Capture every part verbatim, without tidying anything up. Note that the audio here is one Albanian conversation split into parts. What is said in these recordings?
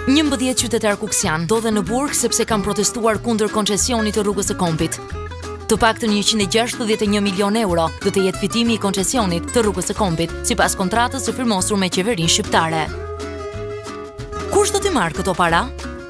njëmbëdhjetë qytetar kuksian ndodhen në burg sepse kanë protestuar kundër koncesionit të rrugës së Kombit. Të paktën njëqind e gjashtëdhjetë e një milion euro do të jetë fitimi i koncesionit të rrugës së Kombit, sipas kontratës së firmosur me qeverinë shqiptare. Kush do t'i marrë këto para?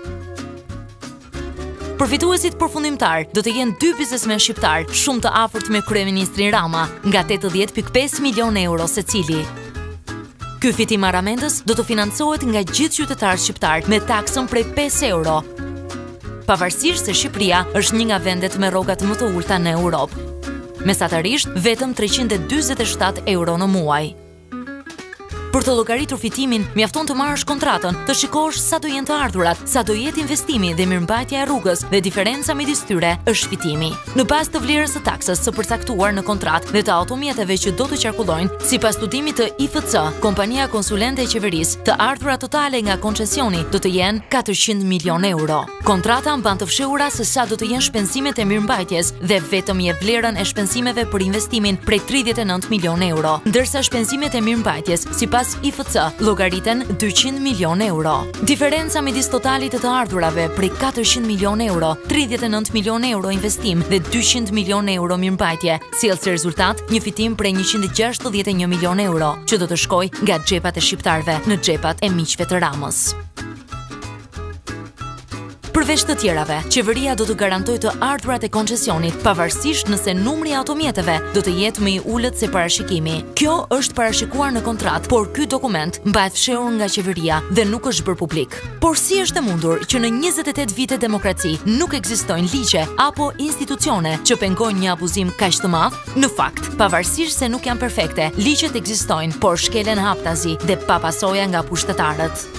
Përfituesit përfundimtar do të jenë dy biznesmen shqiptar, shumë të afërt me kryeministrin Rama, nga tetëdhjetë pikë pesë milion euro secili. Ky fitim marramendës do të financohet nga gjithë qytetarët shqiptar me taksën prej pesë euro, pavarësisht se Shqipëria është një nga vendet me rrogat më të ulta në Europë. Mesatarisht vetëm treqind e dyzet e shtatë euro në muaj. Për të llogaritur fitimin, mjafton të marrësh kontratën, të shikosh sa do jenë të ardhurat, sa do jetë investimi dhe mirëmbajtja e rrugës dhe diferenca midis tyre është fitimi. Në bazë të vlerës së taksës së përcaktuar në kontratë dhe të automjeteve që do të qarkullojnë, sipas studimit të I F C, kompania konsulente e qeverisë, të ardhurat totale nga koncesioni do të jenë katërqind milion euro. Kontrata mban të fshehura se sa do të jenë shpenzimet e mirëmbajtjes dhe vetëm je vlerën e shpenzimeve për investimin prej tridhjetë e nëntë milion euro, ndërsa shpenzimet e mirëmbajtjes sipas Pas I F C, llogariten dyqind milion euro. Diferenca midis totalit të të ardhurave prej katërqind milion euro, tridhjetë e nëntë milion euro investim dhe dyqind milion euro mirëmbajtje, sjell si rezultat një fitim prej njëqind e gjashtëdhjetë e një milion euro, që do të shkojë nga xhepat e shqiptarëve në xhepat e miqve të Ramës. Përveç të tjerave, qeveria do të garantojë të ardhurat e koncesionit, pavarësisht nëse numri i automjeteve do të jetë më i ulët se parashikimi. Kjo është parashikuar në kontratë, por ky dokument mbahet fshehur nga qeveria dhe nuk është bërë publik. Por si është e mundur që në njëzet e tetë vite demokraci nuk ekzistojnë ligje apo institucione që pengojnë një abuzim kaq të madh? Në fakt, pavarësisht se nuk janë perfekte, ligjet ekzistojnë, por shkelen haptazi dhe pa pasoja nga pushtetarët.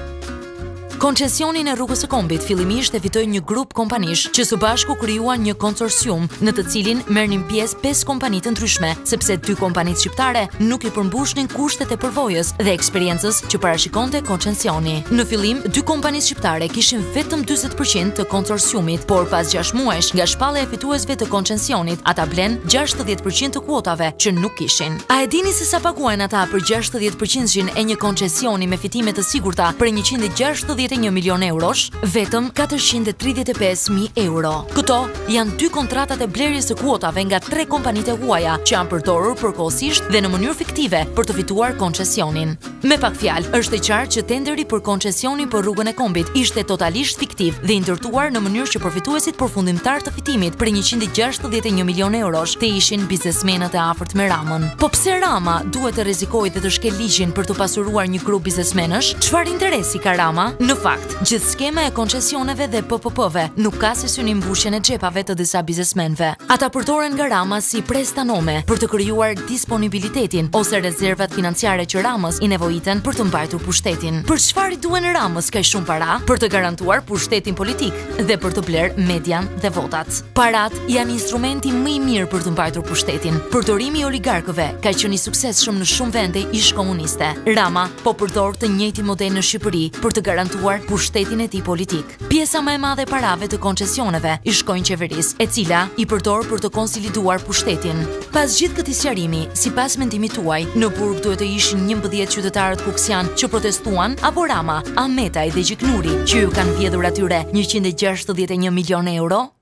Koncesionin e rrugës së Kombit fillimisht e fitoi një grup kompanish që së bashku krijuan një konsorcium në të cilin merrnin pjesë pesë kompani të ndryshme, sepse dy kompanitë shqiptare nuk i përmbushnin kushtet e përvojës dhe eksperiencës që parashikonte koncesioni. Në fillim, dy kompanitë shqiptare kishin vetëm dyzet përqind të konsorciumit, por pas gjashtë muajsh nga shpallja e fituesve të koncesionit, ata blen gjashtëdhjetë përqind të kuotave që nuk kishin. A e dini se sa paguajnë ata për gjashtëdhjetë përqind e një koncesioni me fitime të sigurta për njëqind e gjashtëdhjetë e një milion eurosh? Vetëm katërqind e tridhjetë e pesë mijë euro. Këto janë dy kontratat e blerjes së kuotave nga tre kompanitë e huaja që janë përdorur përkohësisht dhe në mënyrë fiktive për të fituar koncesionin. Me pak fjalë, është e qartë që tenderi për koncesionin për rrugën e Kombit ishte totalisht fiktiv dhe i ndërtuar në mënyrë që përfituesit përfundimtar të fitimit për njëqind e gjashtëdhjetë e një milion eurosh të ishin biznesmenët e afërt me Ramën. Po pse Rama duhet të rrezikojë dhe të shkel ligjin për të pasuruar një grup biznesmenësh? Çfarë interesi ka Rama? Në fakt, gjithë skema e koncesioneve dhe P P P-ve nuk ka si synim mbushjen e xhepave të disa biznesmenve. Ata përdoren nga Rama si prestanome për të krijuar disponibilitetin ose rezervat financiare që Ramës i nevojiten për të mbajtur pushtetin. Për çfarë i duhen Ramës kaq shumë para? Për të garantuar pushtetin politik dhe për të bler median dhe votat. Parat janë instrumenti më i mirë për të mbajtur pushtetin. Përdorimi i oligarkëve ka qenë i suksesshëm në shumë vende ish komuniste. Rama po përdor të njëjtin model në Shqipëri për të garantuar pushtetin e tij politik. Pjesa më e madhe e parave të koncesioneve i shkojnë qeverisë, e cila i përdor për të konsoliduar pushtetin. Pas gjithë këtij sqarimi, sipas mendimit tuaj, në burg duhet të ishin njëmbëdhjetë qytetarët kuksian që protestuan apo Rama, Ahmetaj dhe Gjiknuri që ju kanë vjedhur atyre njëqind e gjashtëdhjetë e një milion euro?